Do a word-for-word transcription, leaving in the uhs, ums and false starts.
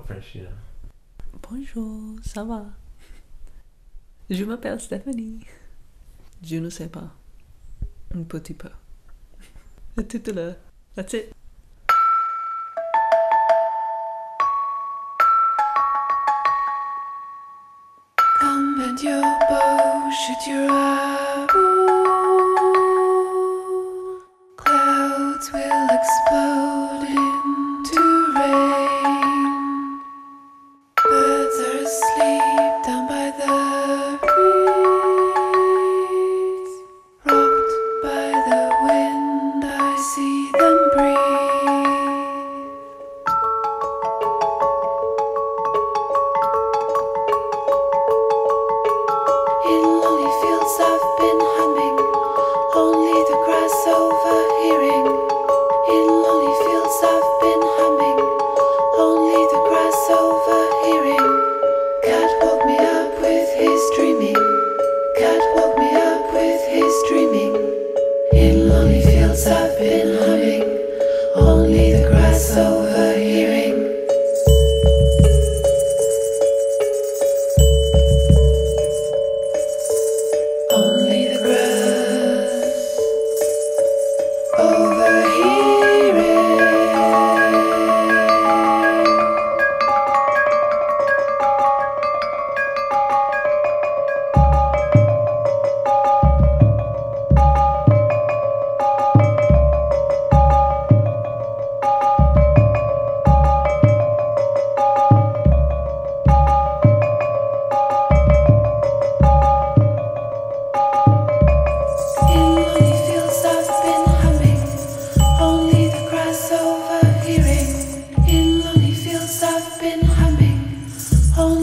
Frenchie là. Bonjour, ça va? Je m'appelle Stephanie. Je ne sais pas. Un petit peu. À tout à l'heure. That's it. Come bend your bow, shoot your arrow. Clouds will explode into rain. Birds are asleep down by the reeds. Rocked by the wind, I see them breathe. In lonely fields I've been humming, only the grass overhearing. In lonely fields I've been humming, only the grass overhearing. God woke me up with his dreaming. God woke me up with his dreaming. In lonely fields I've been humming, only the grass overhearing. Only the grass overhearing. In lonely fields I've been humming, only the grass overhearing. In lonely fields I've been humming, only